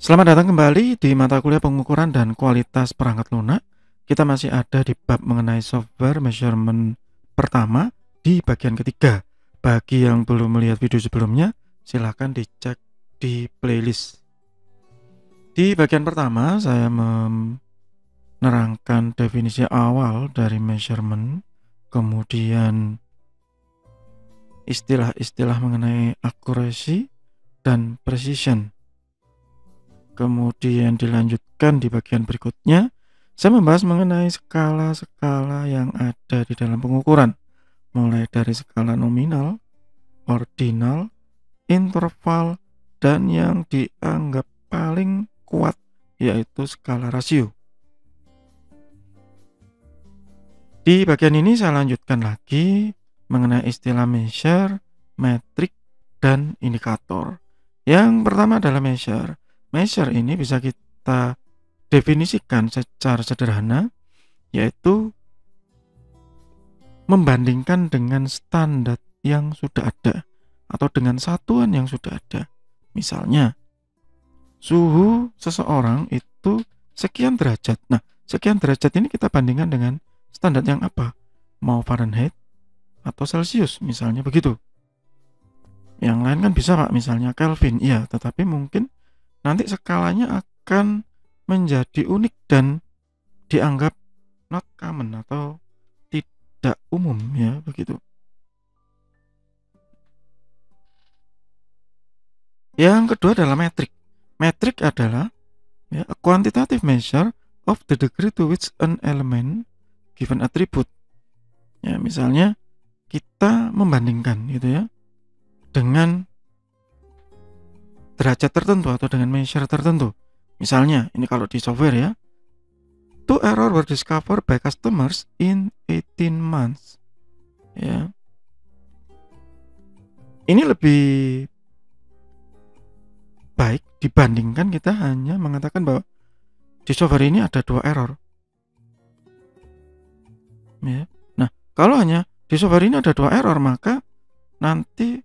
Selamat datang kembali di mata kuliah pengukuran dan kualitas perangkat lunak. Kita masih ada di bab mengenai software measurement pertama di bagian ketiga. Bagi yang belum melihat video sebelumnya, silahkan dicek di playlist. Di bagian pertama, saya menerangkan definisi awal dari measurement, kemudian istilah-istilah mengenai accuracy dan precision. Kemudian dilanjutkan di bagian berikutnya, saya membahas mengenai skala-skala yang ada di dalam pengukuran, mulai dari skala nominal, ordinal, interval, dan yang dianggap paling kuat yaitu skala rasio. Di bagian ini saya lanjutkan lagi mengenai istilah measure, metrik, dan indikator. Yang pertama adalah measure. Measure ini bisa kita definisikan secara sederhana, yaitu membandingkan dengan standar yang sudah ada atau dengan satuan yang sudah ada. Misalnya, suhu seseorang itu sekian derajat. Nah, sekian derajat ini kita bandingkan dengan standar yang apa? Mau Fahrenheit atau Celsius, misalnya begitu. Yang lain kan bisa Pak, misalnya Kelvin. Iya, tetapi mungkin nanti skalanya akan menjadi unik dan dianggap not common atau tidak umum, ya begitu. Yang kedua adalah metrik. Metrik adalah a quantitative measure of the degree to which an element given attribute. Ya, misalnya kita membandingkan gitu ya dengan derajat tertentu atau dengan measure tertentu. Misalnya, ini kalau di software ya, 2 error were discovered by customers in 18 months. Ya. Ini lebih baik dibandingkan kita hanya mengatakan bahwa di software ini ada 2 error. Ya. Nah, kalau hanya di software ini ada 2 error, maka nanti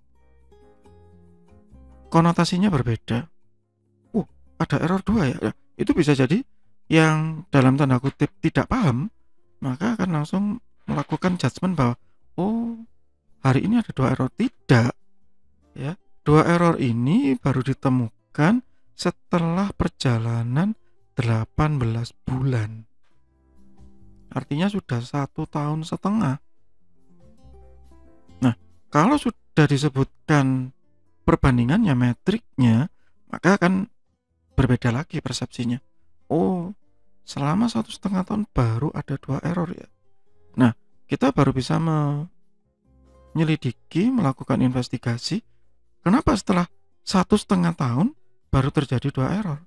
konotasinya berbeda. Ada error 2 ya. Itu bisa jadi yang dalam tanda kutip tidak paham, maka akan langsung melakukan judgement bahwa hari ini ada 2 error. Tidak ya. 2 error ini baru ditemukan setelah perjalanan 18 bulan. Artinya sudah 1,5 tahun. Nah, kalau sudah disebutkan perbandingannya, metriknya, maka akan berbeda lagi persepsinya. Selama 1,5 tahun baru ada 2 error ya. Nah, kita baru bisa menyelidiki, melakukan investigasi. Kenapa setelah 1,5 tahun baru terjadi 2 error?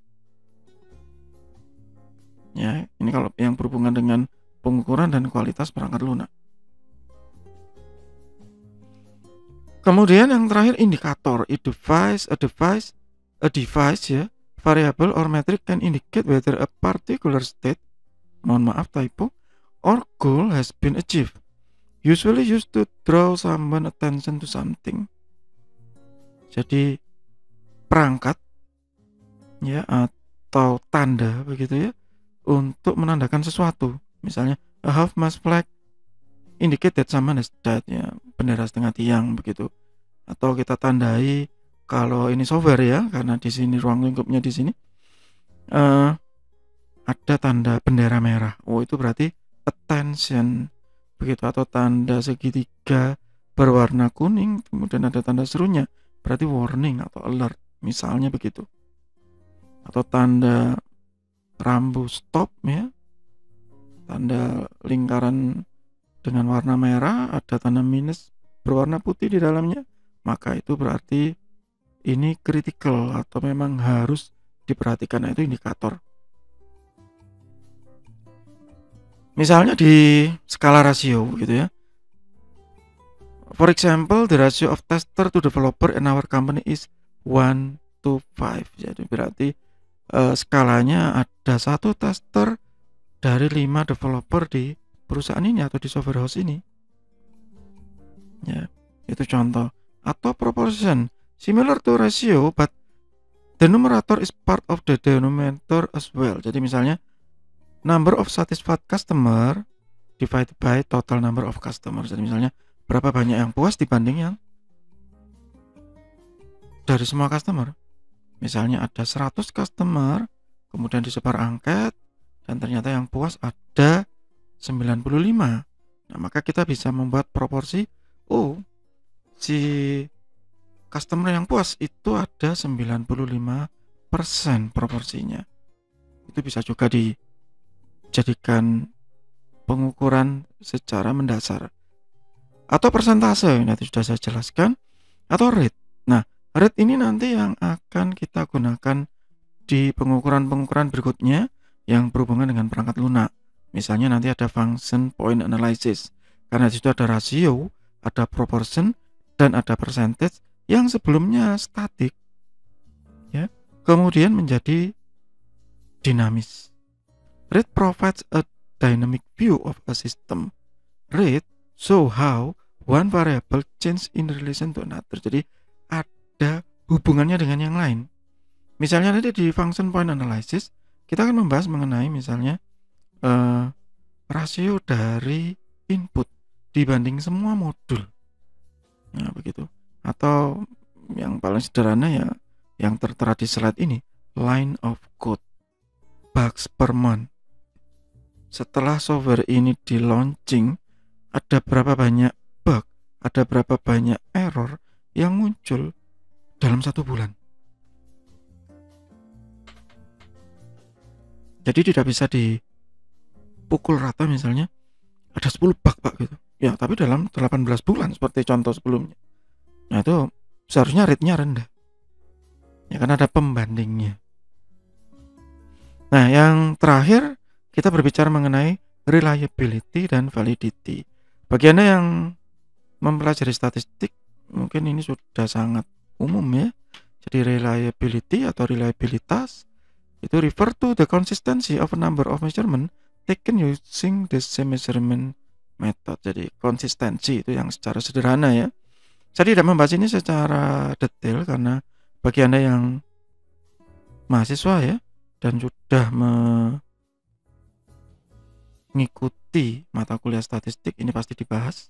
Ya, ini kalau yang berhubungan dengan pengukuran dan kualitas perangkat lunak. Kemudian yang terakhir indikator. A device ya, variable or metric can indicate whether a particular state, mohon maaf typo, or goal has been achieved. Usually used to draw someone attention to something. Jadi perangkat ya atau tanda begitu ya untuk menandakan sesuatu. Misalnya a half mast flag indicate that someone has died, ya bendera setengah tiang begitu. Atau kita tandai kalau ini software ya, karena di sini ruang lingkupnya di sini ada tanda bendera merah. Itu berarti attention begitu, atau tanda segitiga berwarna kuning kemudian ada tanda serunya, berarti warning atau alert misalnya begitu. Atau tanda rambu stop ya, tanda lingkaran dengan warna merah, ada tanda minus berwarna putih di dalamnya, maka itu berarti ini critical atau memang harus diperhatikan, itu indikator. Misalnya di skala rasio gitu ya. For example, the ratio of tester to developer in our company is 1 to 5. Jadi berarti skalanya ada 1 tester dari 5 developer di perusahaan ini atau di software house ini. Ya, itu contoh. Atau proportion, similar to ratio but The numerator is part of the denominator as well. Jadi misalnya number of satisfied customer divided by total number of customers. Jadi misalnya berapa banyak yang puas dibanding yang dari semua customer. Misalnya ada 100 customer, kemudian disebar angket, dan ternyata yang puas ada 95. Nah, maka kita bisa membuat proporsi, si customer yang puas itu ada 95% proporsinya. Itu bisa juga dijadikan pengukuran secara mendasar. Atau persentase, nanti sudah saya jelaskan, atau rate. Nah, rate ini nanti yang akan kita gunakan di pengukuran-pengukuran berikutnya yang berhubungan dengan perangkat lunak. Misalnya nanti ada function point analysis. Karena di situ ada rasio, ada proportion, dan ada percentage yang sebelumnya statik, ya, kemudian menjadi dinamis. Rate provides a dynamic view of a system. Rate show how one variable change in relation to another. Jadi ada hubungannya dengan yang lain. Misalnya nanti di function point analysis kita akan membahas mengenai misalnya rasio dari input dibanding semua modul. Nah, begitu. Atau yang paling sederhana ya yang tertera di slide ini, line of code, bugs per month. Setelah software ini di launching, ada berapa banyak bug, ada berapa banyak error yang muncul dalam 1 bulan. Jadi tidak bisa dipukul rata misalnya ada 10 bug Pak gitu. Ya, tapi dalam 18 bulan seperti contoh sebelumnya. Nah, itu seharusnya rate-nya rendah. Ya, karena ada pembandingnya. Nah, yang terakhir kita berbicara mengenai reliability dan validity. Bagi Anda yang mempelajari statistik, mungkin ini sudah sangat umum ya. Jadi reliability atau reliabilitas itu refer to the consistency of a number of measurement taken using the same measurement method. Jadi konsistensi itu yang secara sederhana ya. Saya tidak membahas ini secara detail karena bagi Anda yang mahasiswa ya dan sudah mengikuti mata kuliah statistik, ini pasti dibahas.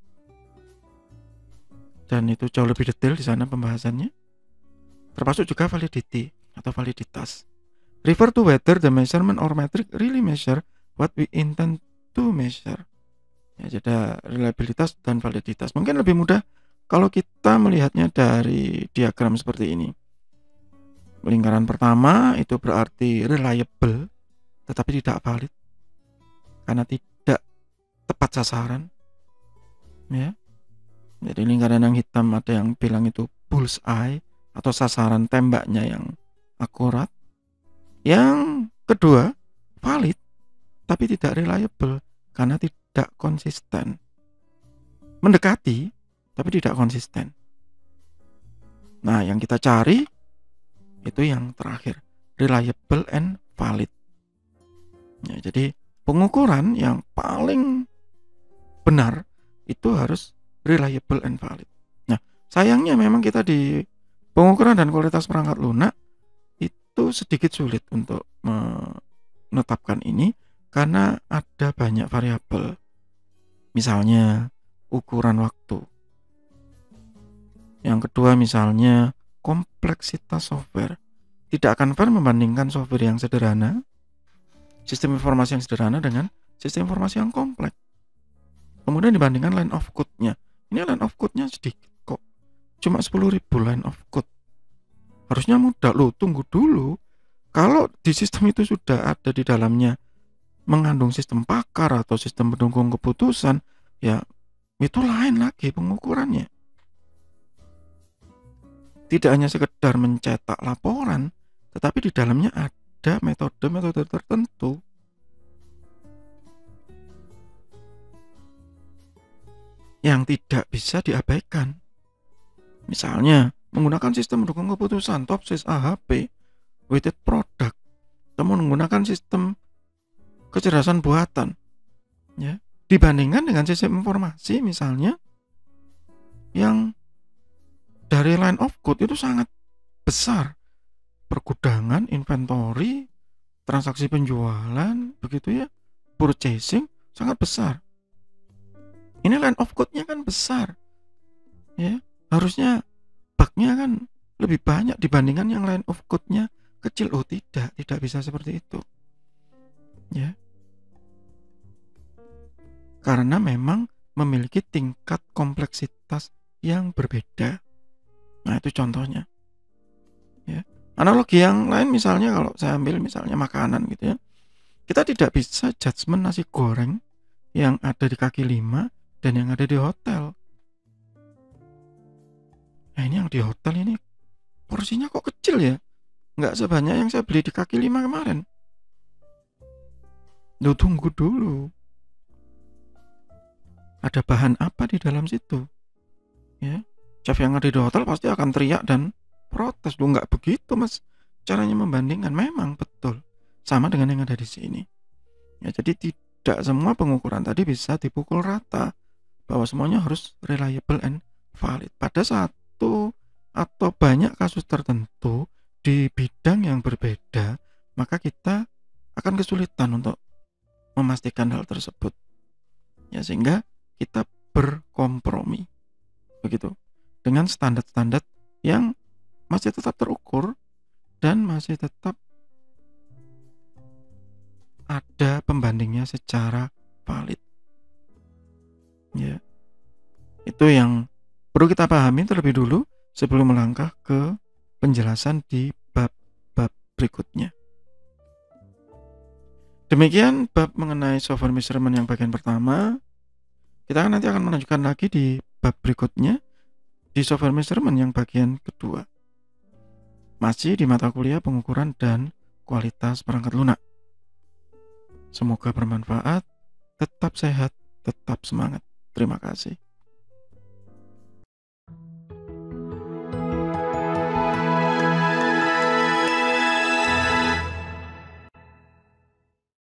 Dan itu jauh lebih detail di sana pembahasannya. Termasuk juga validity atau validitas. Refer to whether the measurement or metric really measure what we intend to measure. Ya, jadi reliabilitas dan validitas. Mungkin lebih mudah kalau kita melihatnya dari diagram seperti ini. Lingkaran pertama itu berarti reliable, tetapi tidak valid karena tidak tepat sasaran. Ya. Jadi lingkaran yang hitam ada yang bilang itu bullseye atau sasaran tembaknya yang akurat. Yang kedua, valid tapi tidak reliable karena tidak konsisten. Mendekati tapi tidak konsisten. Nah, yang kita cari itu yang terakhir, reliable and valid. Ya, jadi pengukuran yang paling benar itu harus reliable and valid. Nah, sayangnya memang kita di pengukuran dan kualitas perangkat lunak itu sedikit sulit untuk menetapkan ini karena ada banyak variabel. Misalnya ukuran waktu. Yang kedua misalnya kompleksitas software. Tidak akan fair membandingkan software yang sederhana, sistem informasi yang sederhana dengan sistem informasi yang kompleks. Kemudian dibandingkan line of code-nya. Ini line of code-nya sedikit kok. Cuma 10.000 line of code. Harusnya mudah loh, tunggu dulu. Kalau di sistem itu sudah ada di dalamnya mengandung sistem pakar atau sistem pendukung keputusan, ya itu lain lagi pengukurannya. Tidak hanya sekedar mencetak laporan, tetapi di dalamnya ada metode-metode tertentu. Yang tidak bisa diabaikan. Misalnya, menggunakan sistem pendukung keputusan, TOPSIS, AHP, weighted product, atau menggunakan sistem kecerdasan buatan, ya, dibandingkan dengan sistem informasi misalnya yang dari line of code itu sangat besar pergudangan, inventory, transaksi penjualan, begitu ya, purchasing sangat besar. Ini line of code-nya kan besar, ya. Harusnya bug-nya kan lebih banyak dibandingkan yang line of code-nya kecil. Oh, tidak bisa seperti itu. Ya. Karena memang memiliki tingkat kompleksitas yang berbeda. Nah, itu contohnya. Ya. Analogi yang lain misalnya kalau saya ambil misalnya makanan gitu ya. Kita tidak bisa judgement nasi goreng yang ada di kaki lima dan yang ada di hotel. Nah, ini yang di hotel ini porsinya kok kecil ya? Nggak sebanyak yang saya beli di kaki lima kemarin. Duh, tunggu dulu. Ada bahan apa di dalam situ? Ya, chef yang ada di hotel pasti akan teriak dan protes. Lu nggak begitu mas caranya membandingkan. Memang betul sama dengan yang ada di sini. Ya, jadi tidak semua pengukuran tadi bisa dipukul rata bahwa semuanya harus reliable and valid. Pada satu atau banyak kasus tertentu di bidang yang berbeda, maka kita akan kesulitan untuk memastikan hal tersebut. Ya, sehingga kita berkompromi begitu dengan standar-standar yang masih tetap terukur dan masih tetap ada pembandingnya secara valid. Ya, itu yang perlu kita pahami terlebih dulu sebelum melangkah ke penjelasan di bab-bab berikutnya. Demikian bab mengenai software measurement yang bagian pertama. Kita nanti akan melanjutkan lagi di bab berikutnya di software measurement yang bagian kedua. Masih di mata kuliah pengukuran dan kualitas perangkat lunak. Semoga bermanfaat, tetap sehat, tetap semangat. Terima kasih.